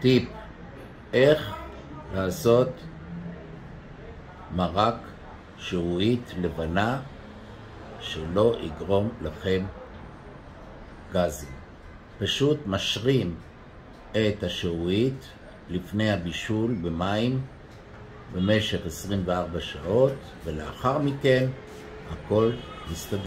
טיפ, איך לעשות מרק שעועית לבנה שלא יגרום לכם גזים. פשוט משרים את השעועית לפני הבישול במים במשך 24 שעות, ולאחר מכן הכל מסתדר.